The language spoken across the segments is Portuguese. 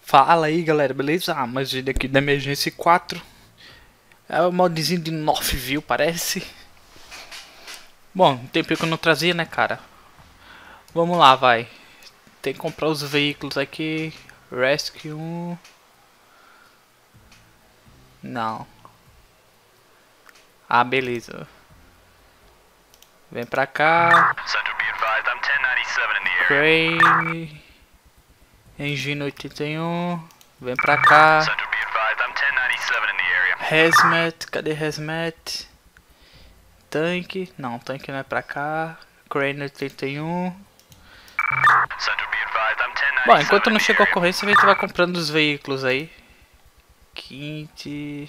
Fala aí galera, beleza? Mais vídeo aqui da Emergência 4. É o modzinho de Northville, parece. Bom, tempo que eu não trazia, né, cara? Vamos lá, vai. Tem que comprar os veículos aqui. Rescue 1. Não. Ah, beleza. Vem pra cá. Crane. Engine 81. Vem pra cá. Hazmat. Cadê Hazmat? Tanque. Não, tanque não é pra cá. Crane 81. Bom, enquanto não chega a ocorrência, a gente vai comprando os veículos aí. Quinte.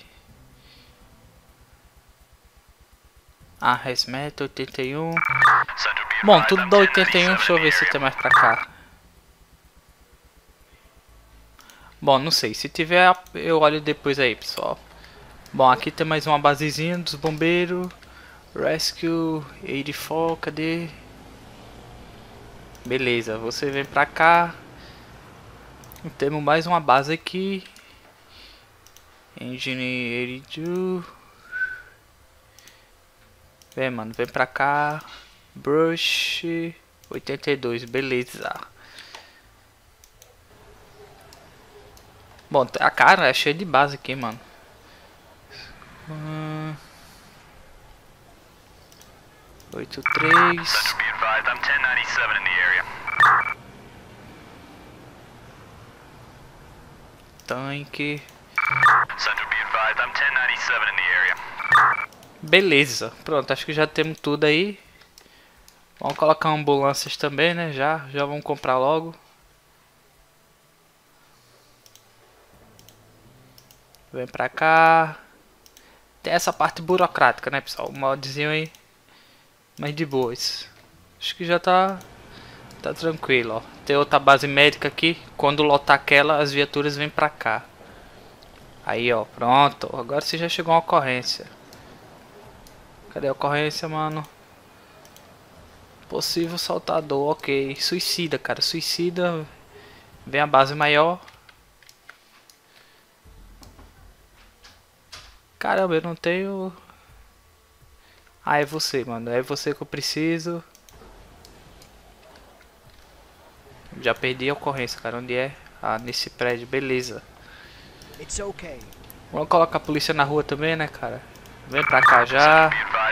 Ah, Hazmat 81. Bom, tudo da 81. Deixa eu ver se tem mais pra cá. Bom, não sei. Se tiver, eu olho depois aí, pessoal. Bom, aqui tem mais uma basezinha dos bombeiros. Rescue 84, cadê? Beleza, você vem pra cá. Temos mais uma base aqui. Engine 82. Vem, mano, vem pra cá. Brush 82, beleza. Bom, a cara é cheia de base aqui, mano. 83. Tanque. Beleza, pronto, acho que já temos tudo aí. Vamos colocar ambulâncias também, né? Já vamos comprar logo. Vem pra cá. Tem essa parte burocrática, né, pessoal? O modzinho aí, mas de boas. Acho que já tá tranquilo, ó. Tem outra base médica aqui. Quando lotar aquela, as viaturas vêm pra cá. Aí, ó, pronto. Agora você já chegou uma ocorrência. Cadê a ocorrência, mano? Possível saltador, ok. Suicida, cara, suicida. Vem a base maior. Caramba, eu não tenho... Ah, é você, mano. É você que eu preciso. Já perdi a ocorrência, cara. Onde é? Ah, nesse prédio. Beleza. Vamos colocar a polícia na rua também, né, cara? Vem pra cá já.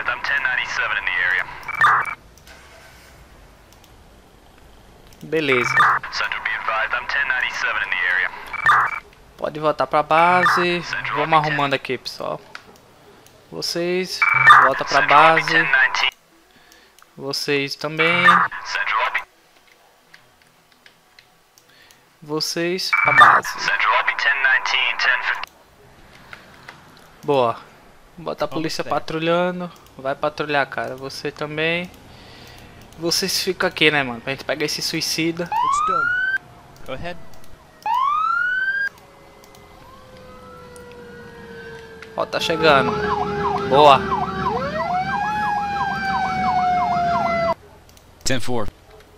Beleza. Pode voltar pra base. Vamos arrumando aqui, pessoal. Vocês, volta pra base. Vocês também. Vocês pra base. Boa. Bota a polícia patrulhando. Vai patrulhar, cara. Você também. Vocês ficam aqui, né, mano? Pra gente pegar esse suicida. Go ahead. Ó, tá chegando. Boa. 10-4.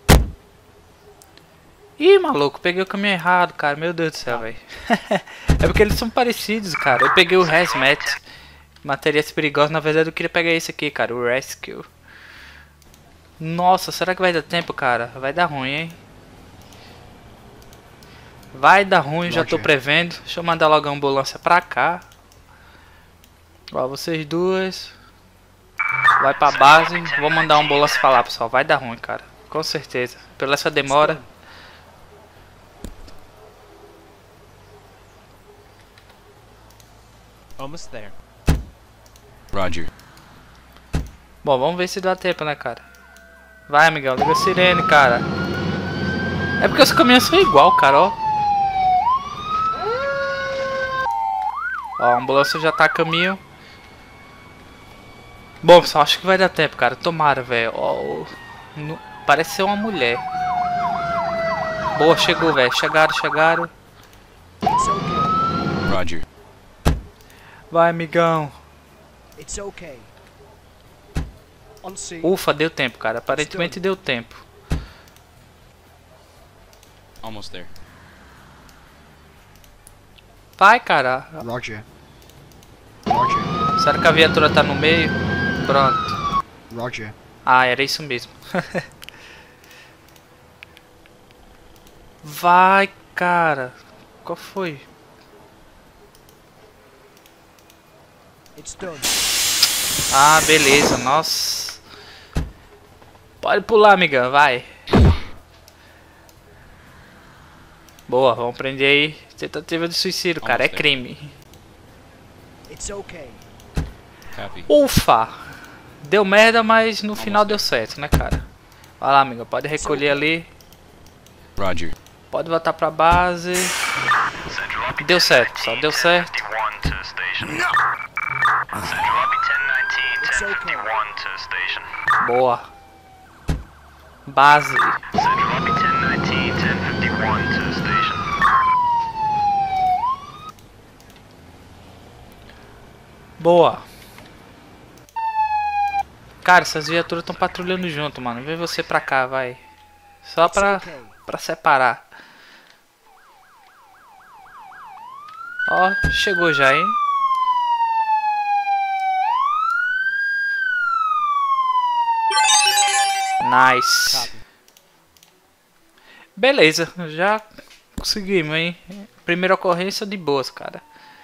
Ih, maluco, peguei o caminho errado, cara. Meu Deus do céu, velho. É porque eles são parecidos, cara. Eu peguei o Hazmat. Materiais perigosos. Na verdade, eu queria pegar esse aqui, cara. O Rescue. Nossa, será que vai dar tempo, cara? Vai dar ruim, hein? Vai dar ruim, já tô prevendo. Deixa eu mandar logo a ambulância pra cá. Ó, vocês duas. Vai pra base. Vou mandar a ambulância pra lá, pessoal. Vai dar ruim, cara. Com certeza. Pela essa demora. Almost there. Roger. Bom, vamos ver se dá tempo, né, cara? Vai, amigão. Liga a sirene, cara. É porque os caminhões são igual, cara, ó. Ó, a ambulância já tá a caminho. Bom, pessoal, acho que vai dar tempo, cara. Tomara, velho. Parece ser uma mulher. Boa, chegou, velho. Chegaram. Roger. Vai, amigão. Ufa, deu tempo, cara. Aparentemente deu tempo. Almost there. Vai, cara. Roger. Roger. Será que a viatura tá no meio? Pronto. Roger. Ah, era isso mesmo. Vai, cara. Qual foi? It's done. Ah, beleza. Nossa. Pode pular, amigão. Vai. Boa, vamos prender aí. Tentativa de suicídio, cara. É crime. It's okay. Copy. Ufa! Deu merda, mas no final deu certo, né, cara? Vai lá, amigo. Pode recolher ali. Roger. Pode voltar pra base. Deu certo, pessoal. Deu certo. It's okay. Boa. Base. Boa. Cara, essas viaturas estão patrulhando junto, mano. Vem você pra cá, vai. Só pra separar. Ó, chegou já, hein? Nice. Beleza, já conseguimos, hein? Primeira ocorrência de boas, cara.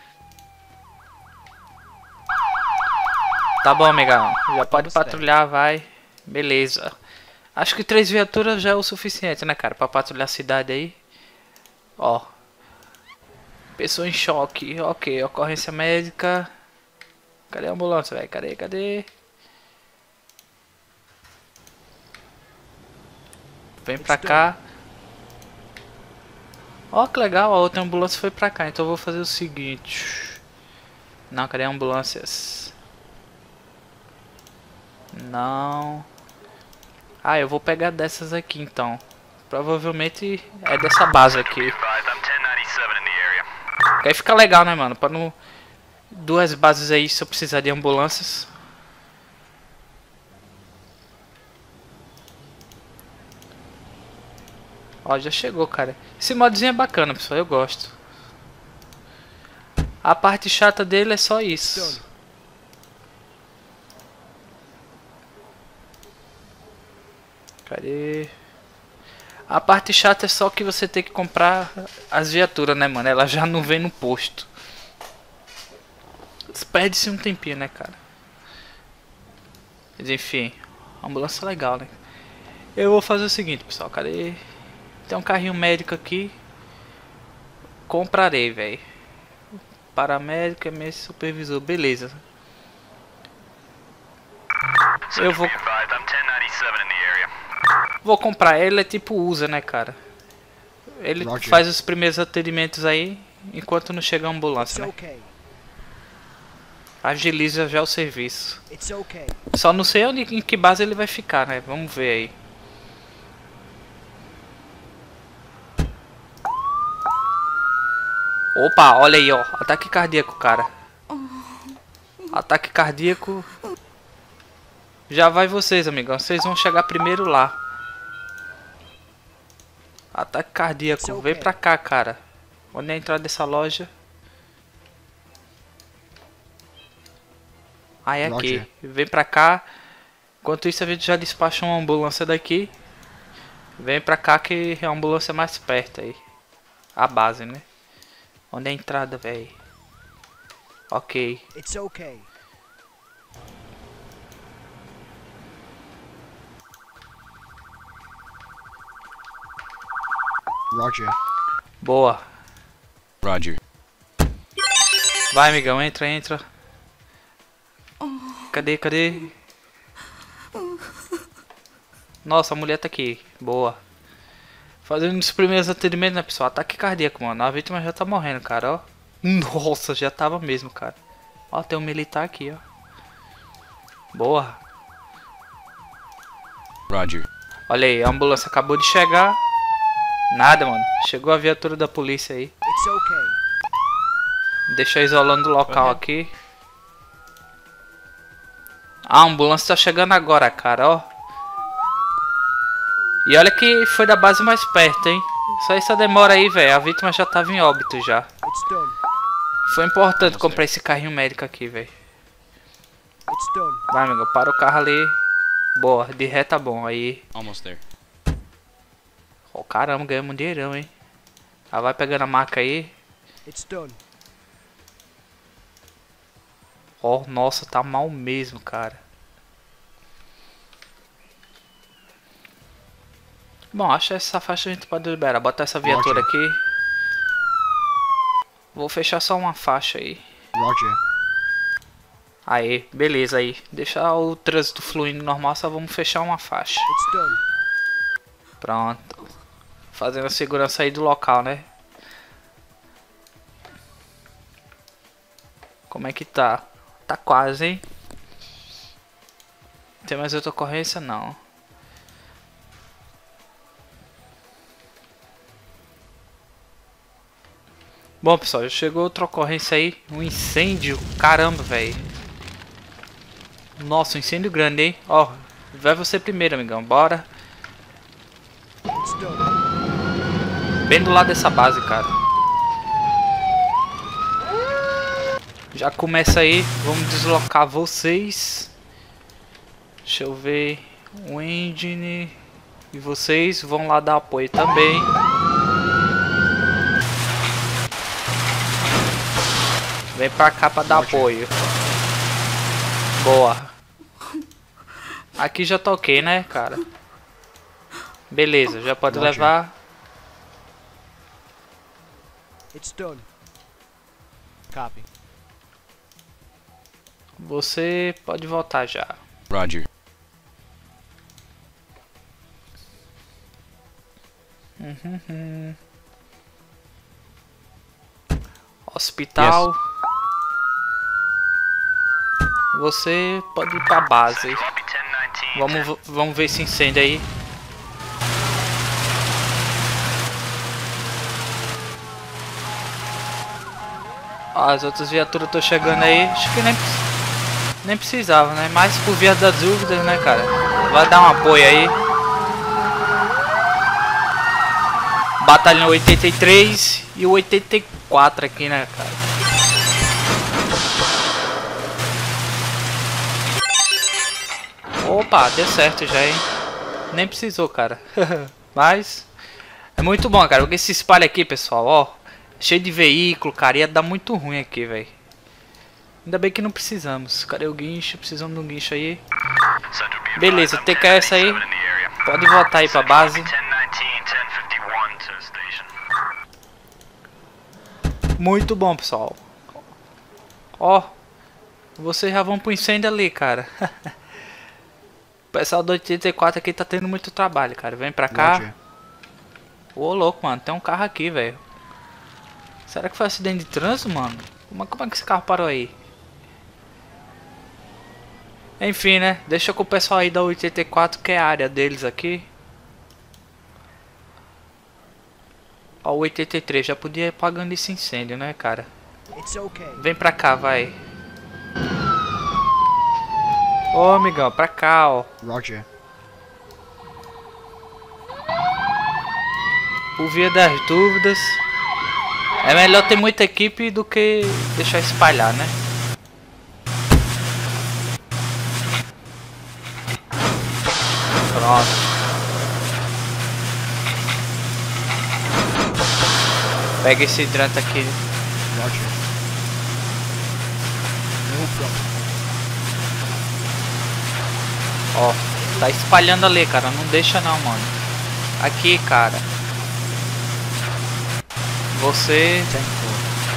Tá bom, amigão. Já pode patrulhar, vai. Beleza. Acho que 3 viaturas já é o suficiente, né, cara? Pra patrulhar a cidade aí. Ó. Pessoa em choque. Ok, ocorrência médica. Cadê a ambulância, velho? Cadê? Vem pra cá. Ó, que legal. A outra ambulância foi pra cá. Então eu vou fazer o seguinte. Não, cadê ambulâncias? Não. Ah, eu vou pegar dessas aqui então. Provavelmente é dessa base aqui. Aí fica legal, né, mano? Pra não... 2 bases aí se eu precisar de ambulâncias. Ó, já chegou, cara. Esse modzinho é bacana, pessoal. Eu gosto. A parte chata dele é só isso. Cadê? A parte chata é só que você tem que comprar as viaturas, né, mano? Ela já não vem no posto. Perde-se um tempinho, né, cara? Mas enfim, ambulância é legal, né? Eu vou fazer o seguinte, pessoal. Cadê? Tem um carrinho médico aqui. Comprarei, velho. Paramédico, MS supervisor, beleza. Eu vou comprar. Ele é tipo usa, né, cara? Ele faz os primeiros atendimentos aí enquanto não chega a ambulância, né? Agiliza já o serviço. Só não sei onde, em que base ele vai ficar, né? Vamos ver aí. Opa, olha aí, ó. Ataque cardíaco, cara. Ataque cardíaco. Já vai vocês, amigão. Vocês vão chegar primeiro lá. Ataque cardíaco. Vem pra cá, cara. Onde é a entrada dessa loja? Ah, é aqui. Vem pra cá. Enquanto isso a gente já despacha uma ambulância daqui. Vem pra cá que a ambulância é mais perto aí. A base, né? Onde é a entrada, velho? Ok. Roger. Boa. Roger. Vai, amigão, entra. Cadê? Nossa, a mulher tá aqui. Boa. Fazendo os primeiros atendimentos, né, pessoal? Ataque cardíaco, mano. A vítima já tá morrendo, cara, ó. Nossa, já tava mesmo, cara. Ó, tem um militar aqui, ó. Boa. Roger. Olha aí, a ambulância acabou de chegar. Nada, mano. Chegou a viatura da polícia aí. Deixa eu isolando o local aqui. A ambulância tá chegando agora, cara, ó. E olha que foi da base mais perto, hein. Só essa demora aí, velho. A vítima já tava em óbito já. Foi importante comprar esse carrinho médico aqui, velho. It's done. Vai, amigo, para o carro ali. Boa, de ré tá bom. Aí. Almost there. Ó, caramba, ganhamos um dinheirão, hein. Ah, vai pegando a marca aí. It's done. Ó, nossa, tá mal mesmo, cara. Bom, acho que essa faixa a gente pode liberar. Botar essa viatura aqui. Vou fechar só uma faixa aí. Roger. Aí, beleza aí. Deixar o trânsito fluindo normal, só vamos fechar uma faixa. It's done. Pronto. Fazendo a segurança aí do local, né? Como é que tá? Tá quase, hein? Tem mais outra ocorrência? Não. Bom, pessoal, já chegou outra ocorrência aí. Um incêndio. Caramba, velho. Nossa, um incêndio grande, hein? Ó, vai você primeiro, amigão. Bora. It's done. Bem do lado dessa base, cara. Já começa aí. Vamos deslocar vocês. Deixa eu ver. O engine. E vocês vão lá dar apoio também. Vem pra cá pra dar apoio. Boa. Aqui já toquei, né, cara? Beleza, já pode levar. It's done. Copy. Você pode voltar já. Roger. Hospital. Você pode ir pra base. Vamos ver esse incêndio aí. Ó, as outras viaturas estão chegando aí. Acho que nem precisava, né? Mas por via das dúvidas, né, cara? Vai dar um apoio aí. Batalhão 83 e o 84 aqui, né, cara? Opa, deu certo já, hein? Nem precisou, cara. Mas é muito bom, cara. Porque se espalha aqui, pessoal, ó. Cheio de veículo, cara. Ia dar muito ruim aqui, velho. Ainda bem que não precisamos. Cadê o guincho? Precisamos de um guincho aí. Beleza, TKS aí. Pode voltar aí pra base. Muito bom, pessoal. Ó. Vocês já vão pro incêndio ali, cara. O pessoal do 84 aqui tá tendo muito trabalho, cara. Vem pra cá. Roger. Ô, louco, mano. Tem um carro aqui, velho. Será que foi acidente de trânsito, mano? Como é que esse carro parou aí? Enfim, né? Deixa com o pessoal aí da 84, que é a área deles aqui. Ó, o 83 já podia ir apagando esse incêndio, né, cara? It's okay. Vem pra cá, vai. Ô, amigão, pra cá, ó. Roger. Por via das dúvidas, é melhor ter muita equipe do que deixar espalhar, né? Pronto. Pega esse hidrante aqui. Roger. No problem. Ó, tá espalhando ali, cara. Não deixa não, mano. Aqui, cara. Você... Tempo.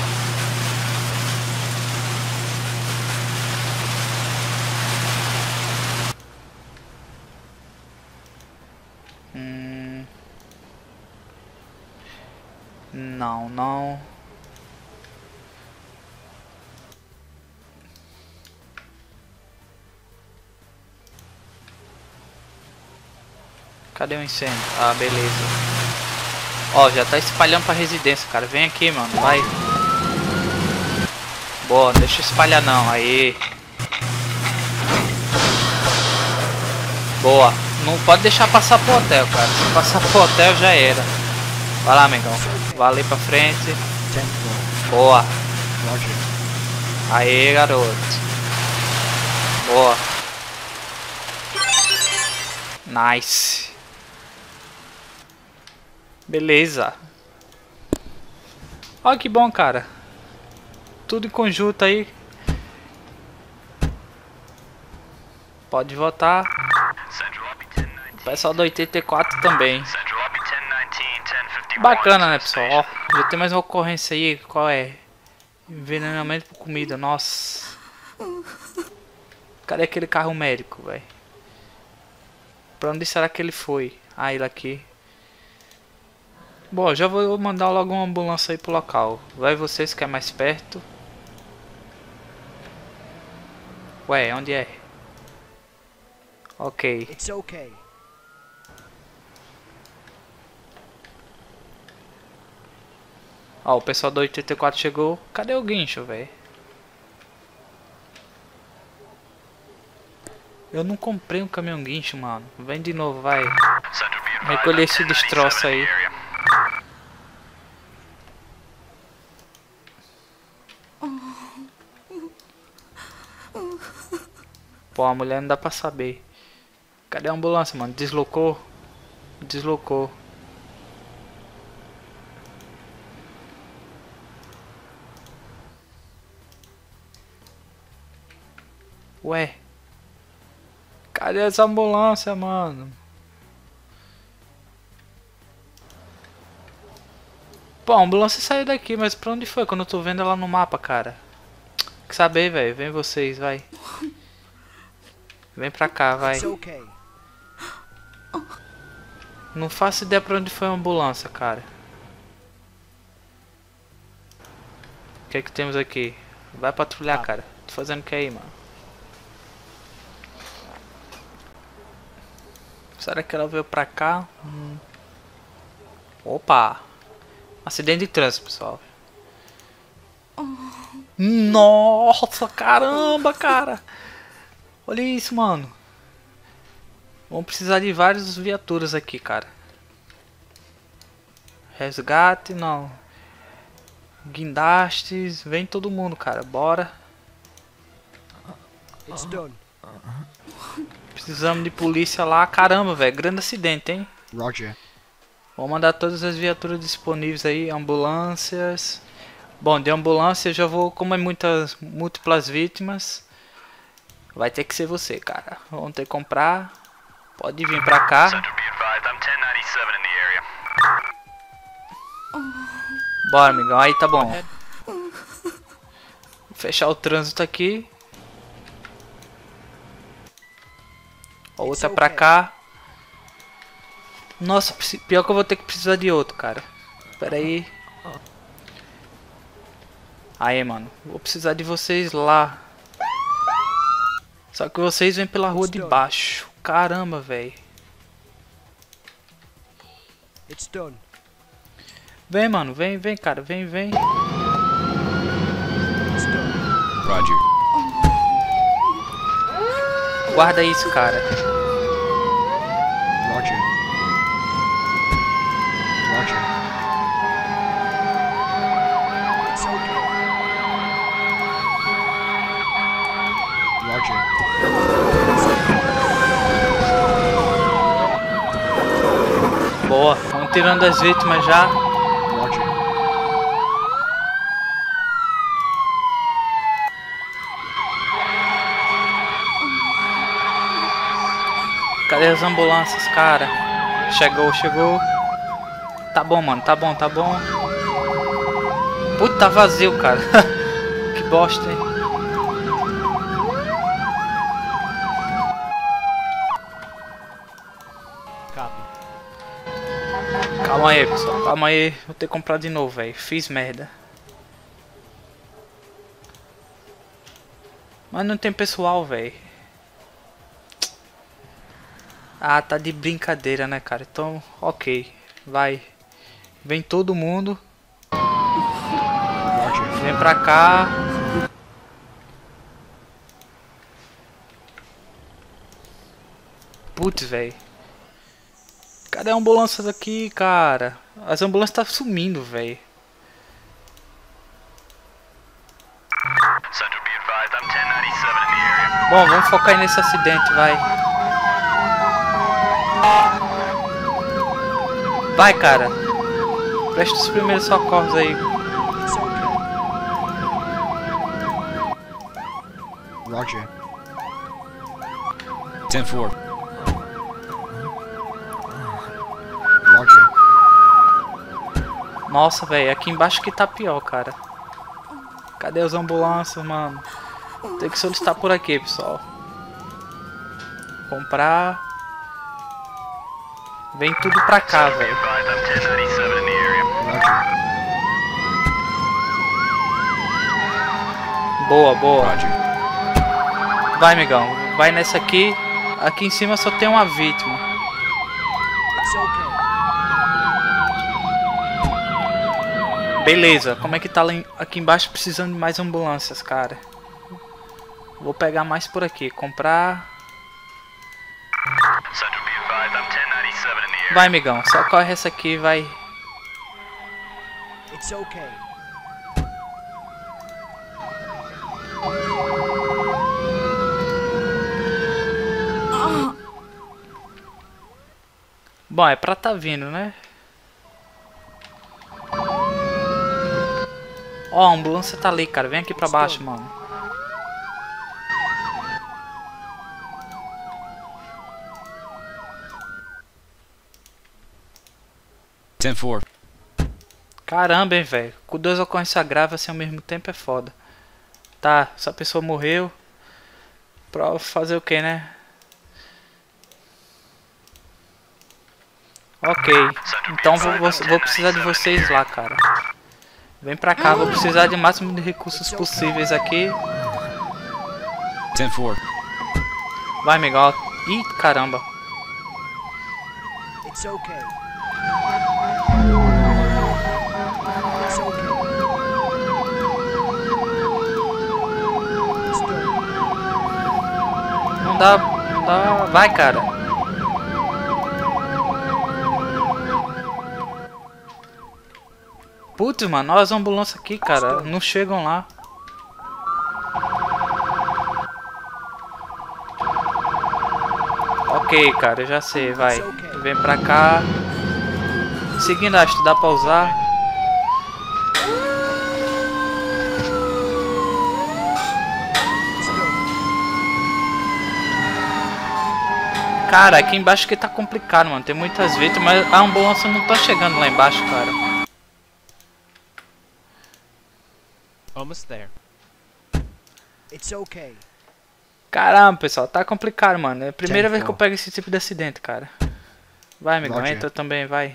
Não, não. Cadê o incêndio? Ah, beleza. Ó, já tá espalhando pra residência, cara. Vem aqui, mano. Vai. Boa, não deixa espalhar não. Aí. Boa. Não pode deixar passar pro hotel, cara. Se passar pro hotel já era. Vai lá, amigão. Vai ali pra frente. Tempo. Boa. Roger. Aê, garoto. Boa. Nice. Beleza. Olha que bom, cara. Tudo em conjunto aí. Pode votar. O pessoal do 84 também. Bacana, né, pessoal? Ó, já tem mais uma ocorrência aí. Qual é? Envenenamento por comida. Nossa. Cadê aquele carro médico, velho? Pra onde será que ele foi? Ah, ele aqui. Bom, já vou mandar logo uma ambulância aí pro local. Vai vocês que é mais perto. Ué, onde é? Ok. It's okay. Ó, o pessoal do 84 chegou. Cadê o guincho, velho? Eu não comprei um caminhão guincho, mano. Vem de novo, vai. Recolher esse destroço aí. Pô, a mulher não dá pra saber. Cadê a ambulância, mano? Deslocou? Deslocou. Ué. Cadê essa ambulância, mano? Pô, a ambulância saiu daqui, mas pra onde foi? Quando eu tô vendo ela no mapa, cara. Quer saber, velho? Vem vocês, vai. Vem pra cá, vai. It's okay. Não faço ideia pra onde foi a ambulância, cara. O que é que temos aqui? Vai patrulhar, cara. Tô fazendo o que aí, mano? Será que ela veio pra cá? Opa! Acidente de trânsito, pessoal. Nossa, caramba, cara! Olha isso, mano. Vamos precisar de várias viaturas aqui, cara. Resgate, não. Guindastes, vem todo mundo, cara. Bora. It's done. Precisamos de polícia lá. Caramba, velho. Grande acidente, hein? Roger. Vou mandar todas as viaturas disponíveis aí. Ambulâncias. Bom, de ambulância eu já vou... Como é muitas múltiplas vítimas, vai ter que ser você, cara. Vamos ter que comprar. Pode vir pra cá. Bora, amigão. Aí tá bom. Vou fechar o trânsito aqui. A outra pra cá. Nossa, pior que eu vou ter que precisar de outro, cara. Pera aí. Aí, mano. Vou precisar de vocês lá. Só que vocês vêm pela rua de baixo. Caramba, velho. It's done. Vem, mano. Vem, vem, cara. Vem, vem. It's done. Roger. Guarda isso, cara. Roger. Roger. It's okay. Roger. Boa. Vamos tirando as vítimas já. Roger. Cadê as ambulâncias, cara? Chegou, chegou. Tá bom, mano. Tá bom, tá bom. Puta, tá vazio, cara. Que bosta, hein? Copy. Calma aí, pessoal. Calma aí. Vou ter que comprar de novo, velho. Fiz merda. Mas não tem pessoal, velho. Ah, tá de brincadeira, né, cara? Então, ok. Vai. Vem todo mundo. Roger. Vem pra cá. Putz, velho. Cadê a ambulância daqui, cara? As ambulâncias tá sumindo, velho. Bom, vamos focar aí nesse acidente, vai. Vai, cara. Presta os primeiros socorros aí. It's okay. Roger. 10-4. Roger. Nossa, velho, aqui embaixo que tá pior, cara. Cadê as ambulâncias, mano? Tem que solicitar por aqui, pessoal. Comprar. Vem tudo pra cá, velho. Roger. Boa, boa. Roger. Vai, amigão. Vai nessa aqui. Aqui em cima só tem uma vítima. It's okay. Beleza. Como é que tá lá aqui embaixo precisando de mais ambulâncias, cara? Vou pegar mais por aqui. Comprar. Vai, amigão. Socorre essa aqui, vai. It's okay. Bom, é pra tá vindo, né? Ó, a ambulância tá ali, cara. Vem aqui pra baixo, mano. Ten four. Caramba, hein, velho. Com duas ocorrências graves assim ao mesmo tempo é foda. Tá, essa pessoa morreu. Pra fazer o que, né? Ok. Então vou precisar de vocês lá, cara. Vem pra cá, vou precisar de máximo de recursos possíveis aqui. 10-4. Vai, Miguel. Ih, caramba. It's okay. It's okay. It's good. Não dá, não dá. Vai, cara. Putz, mano, olha as ambulâncias aqui, cara. Não chegam lá. Ok, cara, eu já sei, vai. Vem pra cá. Seguindo, acho que dá pra usar. It's good. Cara, aqui embaixo que tá complicado, mano. Tem muitas vítimas, mas a ambulância não tá chegando lá embaixo, cara. Almost there. It's okay. Caramba, pessoal, tá complicado, mano. É a primeira vez que eu 10-4. pego esse tipo de acidente, cara. Vai, amigão, Roger. entra também, vai.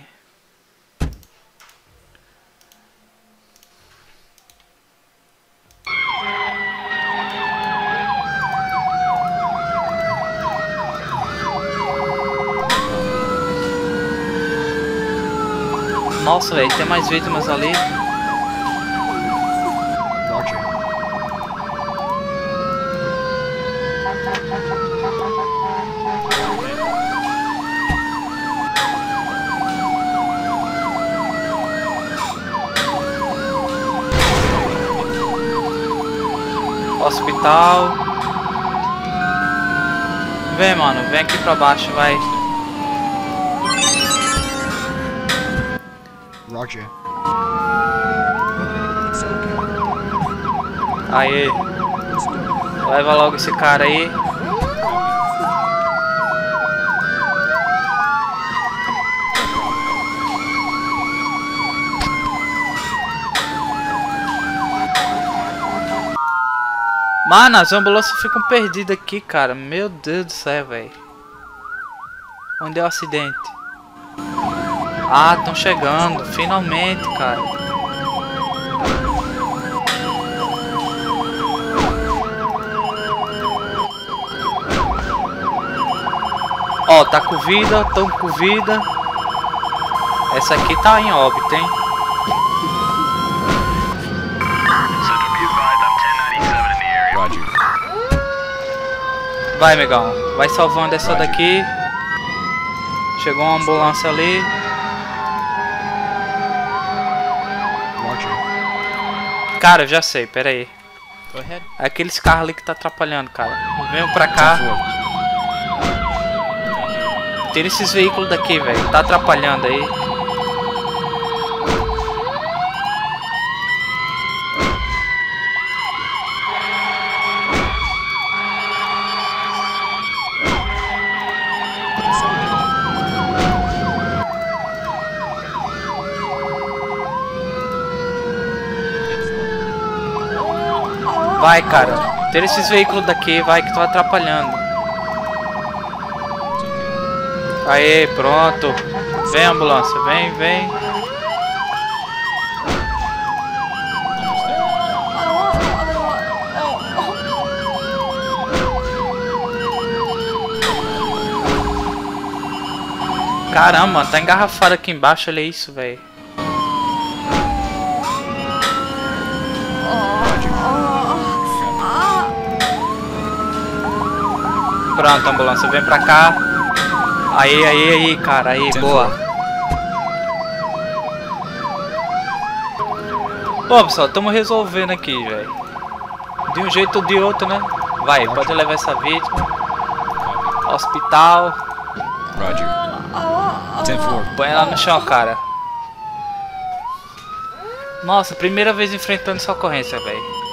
Nossa, velho, tem mais vítimas ali. Roger. Hospital. Vem, mano, vem aqui pra baixo, vai. Roger. It's okay. Aí, It's good. leva logo esse cara aí. Mano, as ambulâncias ficam perdidas aqui, cara. Meu Deus do céu, velho. Onde é o acidente? Ah, estão chegando. Finalmente, cara. Ó, tá com vida, tão com vida. Essa aqui tá em óbito, hein? Roger. Vai, amigão. Vai salvando essa daqui. Chegou uma ambulância ali. Roger. Cara, eu já sei, pera aí. Go ahead. É aqueles carros ali que tá atrapalhando, cara. Venham pra cá. 10-4. Tira esses veículos daqui, velho. Tá atrapalhando aí. It's okay. Vai, cara. Tira esses veículos daqui, vai, que tá atrapalhando. Aê, pronto. Vem, ambulância. Vem, vem. Caramba, tá engarrafado aqui embaixo, olha isso, velho. Pronto, ambulância, vem pra cá. Aí, cara, aí, boa. Bom, pessoal, estamos resolvendo aqui, velho. De um jeito ou de outro, né? Vai, pode levar essa vítima. Hospital. Roger. 10-4. Põe ela no chão, cara. Nossa, primeira vez enfrentando essa ocorrência, velho.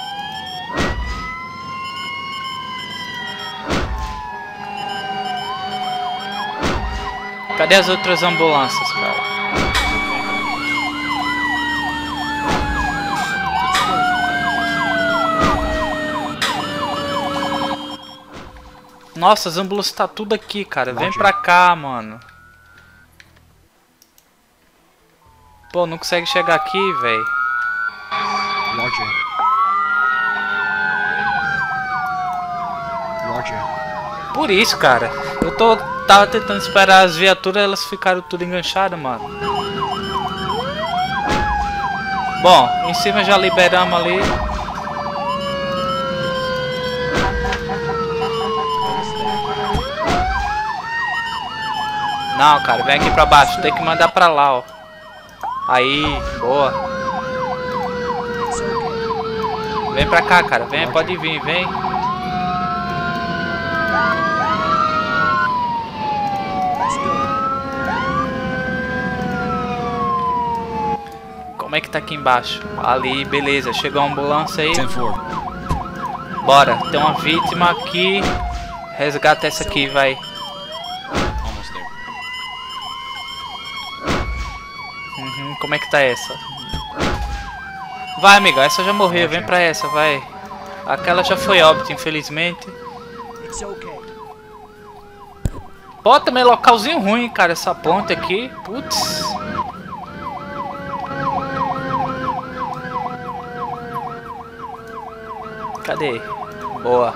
Cadê as outras ambulâncias, cara? Nossa, as ambulâncias tá tudo aqui, cara. Vem pra cá, mano. Pô, não consegue chegar aqui, velho. Roger. Roger. Por isso, cara. Tava tentando esperar as viaturas, elas ficaram tudo enganchadas, mano. Bom, em cima já liberamos ali. Não, cara, vem aqui pra baixo. Tem que mandar pra lá, ó. Aí, boa. It's okay. Vem pra cá, cara. Vem, pode vir, vem. Let's go. Como é que tá aqui embaixo? Ali, beleza. Chegou a ambulância aí. 10-4. Bora. Tem uma vítima aqui. Resgata essa aqui, vai. Almost there. Como é que tá essa? Vai, amiga. Essa já morreu. Vem pra essa, vai. Aquela já foi óbito, infelizmente. It's okay. Pô, também localzinho ruim, cara. Essa ponte aqui. Putz. Cadê? Boa.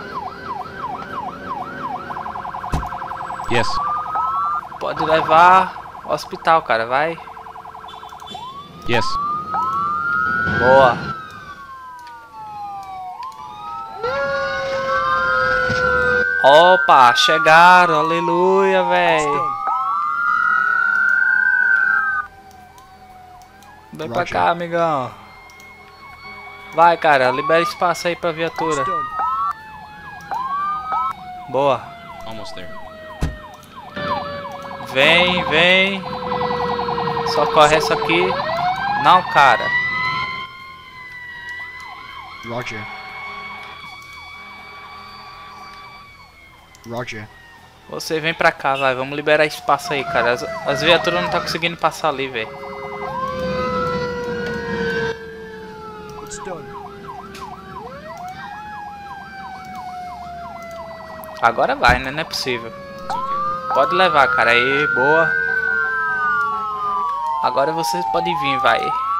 Yes. Pode levar ao hospital, cara. Vai. Yes. Boa. Opa, chegaram. Aleluia, It's velho. done. Vem pra Roger. cá, amigão. Vai, cara. Libera espaço aí pra It's viatura. done. Boa. Almost there. Vem, vem. Socorre essa aqui. Não, cara. Roger. Roger. Você vem pra cá, vai. Vamos liberar espaço aí, cara. As viaturas não tá conseguindo passar ali, velho. It's done. Agora vai, né? Não é possível. It's okay. Pode levar, cara. Aí, boa. Agora vocês podem vir, vai.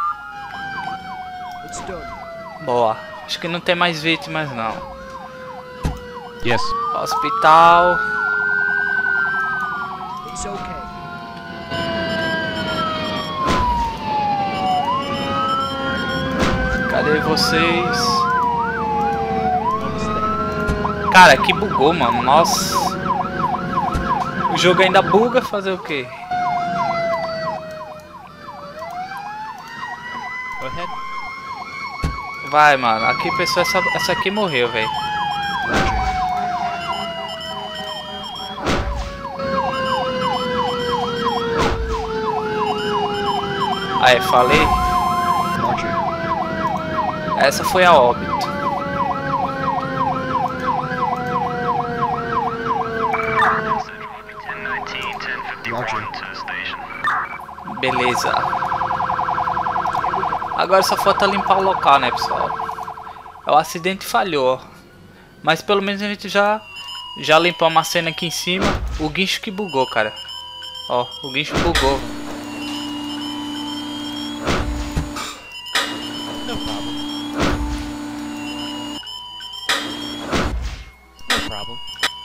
It's done. Boa. Acho que não tem mais vítimas, não. Yes. Hospital. It's okay. Cadê vocês? Almost there. Cara, que bugou, mano. Nossa. O jogo ainda buga, fazer o quê? Go ahead. Vai, mano. Aqui, pessoal, essa aqui morreu, velho. Aí, falei. Roger. Essa foi a óbito. Roger. Beleza. Agora só falta limpar o local, né, pessoal? O acidente falhou. Mas pelo menos a gente já limpou uma cena aqui em cima. O guincho que bugou, cara. Ó, o guincho bugou. No problem. No problem.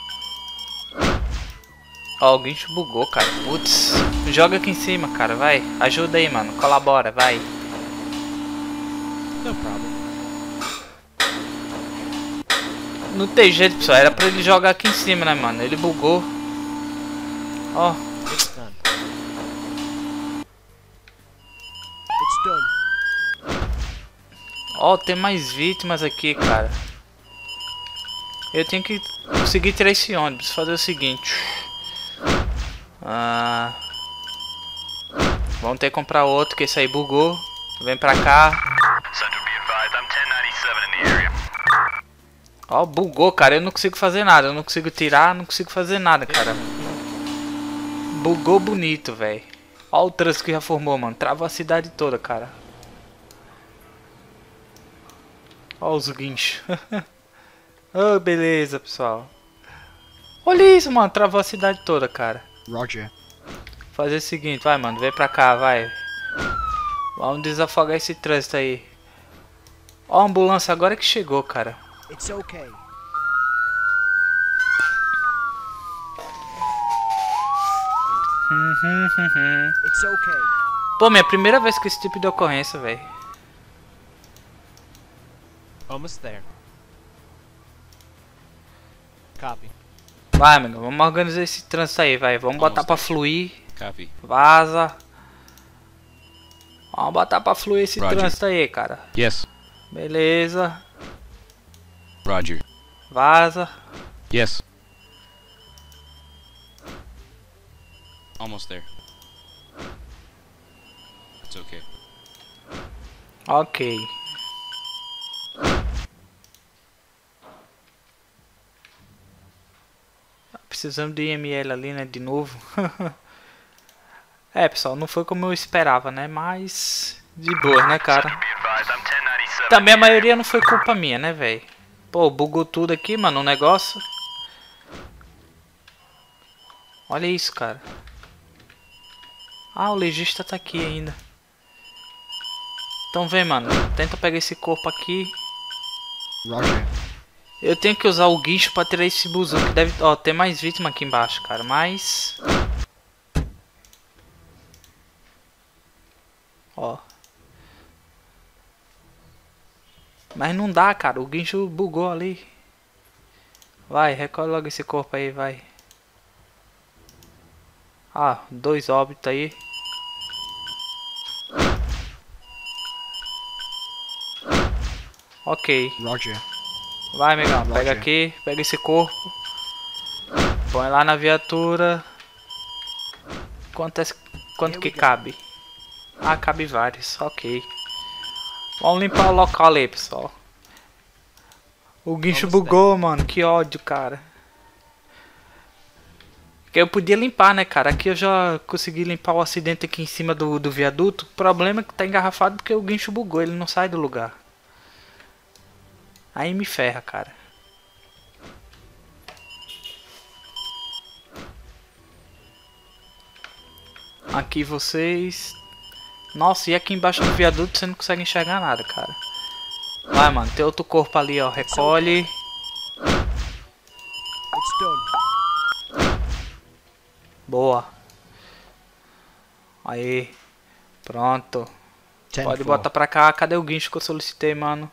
Ó, o guincho bugou, cara. Putz. Joga aqui em cima, cara. Vai. Ajuda aí, mano. Colabora, vai. No problem. Não tem jeito, pessoal. Era pra ele jogar aqui em cima, né, mano? Ele bugou. Ó. It's done. It's done. Ó, tem mais vítimas aqui, cara. Eu tenho que conseguir tirar esse ônibus. Fazer o seguinte. Vamos ter que comprar outro, que esse aí bugou. Vem pra cá. Ó, bugou, cara. Eu não consigo fazer nada. Eu não consigo tirar, não consigo fazer nada, cara. Bugou bonito, velho. Ó o trânsito que já formou, mano. Travou a cidade toda, cara. Ó os guinchos. Oh, beleza, pessoal. Olha isso, mano. Travou a cidade toda, cara. Roger. Fazer o seguinte, vai, mano. Vem pra cá, vai. Vamos desafogar esse trânsito aí. Ó a ambulância agora que chegou, cara. It's okay. It's okay. Pô, minha primeira vez com esse tipo de ocorrência, velho. Almost there. Copy. Vai, amigo. Vamos organizar esse trânsito aí, vai. Vamos botar pra fluir. Copy. Vaza. Vamos botar pra fluir esse Roger. trânsito aí, cara. Yes. Beleza. Roger. Vaza. Yes. Almost there. It's okay. Ok. Precisamos de IML ali, né? De novo. É, pessoal, não foi como eu esperava, né? Mas de boa, né, cara? Também a maioria não foi culpa minha, né, velho? Pô, bugou tudo aqui, mano, o negócio. Olha isso, cara. Ah, o legista tá aqui ainda. Então vem, mano. Tenta pegar esse corpo aqui. Roger. Eu tenho que usar o guincho pra tirar esse buzu que deve... Ó, tem mais vítima aqui embaixo, cara. Mas... Ó. Mas não dá, cara. O guincho bugou ali. Vai, recolhe logo esse corpo aí, vai. Ah, 2 óbitos aí. Ok. Roger. Vai, amigão. Pega Roger. aqui. Pega esse corpo. Põe lá na viatura. Quanto que cabe? Ah, cabe vários. Ok. Vamos limpar o local aí, pessoal. O guincho Vamos bugou, mano. Que ódio, cara. Que eu podia limpar, né, cara? Aqui eu já consegui limpar o acidente aqui em cima do viaduto. O problema é que tá engarrafado porque o guincho bugou. Ele não sai do lugar. Aí me ferra, cara. Aqui vocês... Nossa, e aqui embaixo do viaduto você não consegue enxergar nada, cara. Vai, mano. Tem outro corpo ali, ó. Recolhe. It's done. Boa. Aí. Pronto. Pode 10-4. botar pra cá. Cadê o guincho que eu solicitei, mano?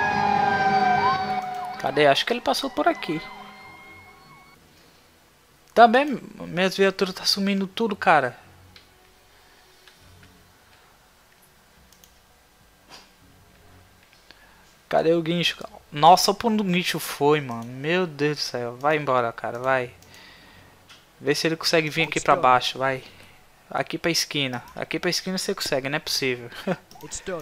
Cadê? Acho que ele passou por aqui. Também minhas viaturas tá sumindo tudo, cara. Cadê o guincho? Nossa, pra onde o guincho foi, mano. Meu Deus do céu. Vai embora, cara, vai. Vê se ele consegue vir aqui pra baixo, vai. Aqui pra esquina. Aqui pra esquina você consegue, não é possível. It's done.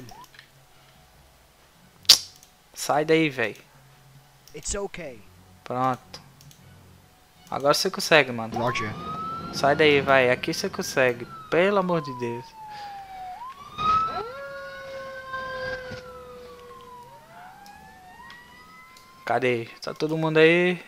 Sai daí, velho. It's okay. Pronto. Agora você consegue, mano. Roger. Sai daí, vai. Aqui você consegue. Pelo amor de Deus. Cadê? Tá todo mundo aí?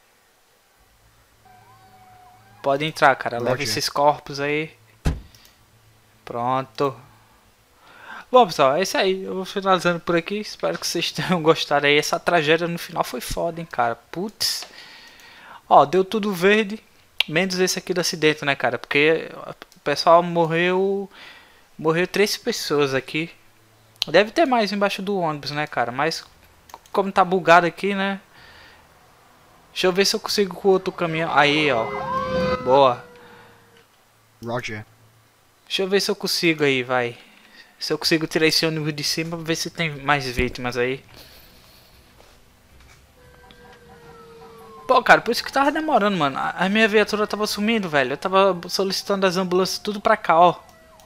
Pode entrar, cara. Leva Roger. esses corpos aí. Pronto. Bom, pessoal, é isso aí. Eu vou finalizando por aqui. Espero que vocês tenham gostado aí. Essa tragédia no final foi foda, hein, cara. Putz. Ó, deu tudo verde. Menos esse aqui do acidente, né, cara? Porque o pessoal morreu. Morreu 3 pessoas aqui. Deve ter mais embaixo do ônibus, né, cara? Mas como tá bugado aqui, né? Deixa eu ver se eu consigo com o outro caminhão. Aí, ó. Boa. Roger. Deixa eu ver se eu consigo aí, vai. Se eu consigo tirar esse ônibus de cima pra ver se tem mais vítimas aí. Pô, cara, por isso que tava demorando, mano. A minha viatura tava sumindo, velho. Eu tava solicitando as ambulâncias tudo pra cá, ó.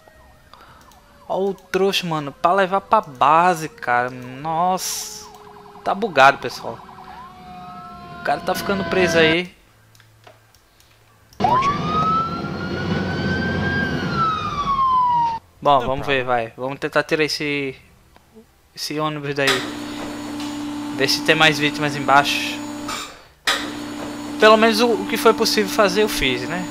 Ó o trouxa, mano. Pra levar pra base, cara. Nossa. Tá bugado, pessoal. O cara tá ficando preso aí. Roger. Bom, vamos ver, vai. Vamos tentar tirar esse ônibus daí. Ver se tem mais vítimas embaixo. Pelo menos o que foi possível fazer eu fiz, né?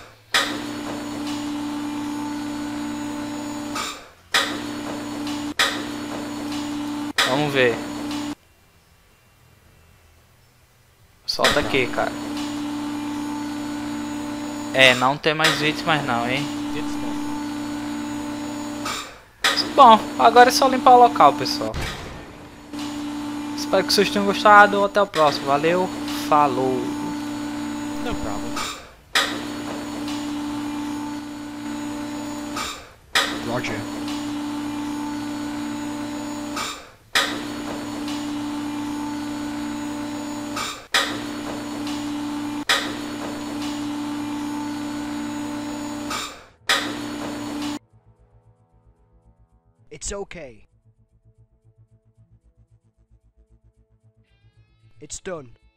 Vamos ver. Solta aqui, cara. É, não tem mais vítimas não, hein? It's done. Bom, agora é só limpar o local, pessoal. Espero que vocês tenham gostado. Até o próximo. Valeu, falou. No problem. Roger. It's okay. It's done.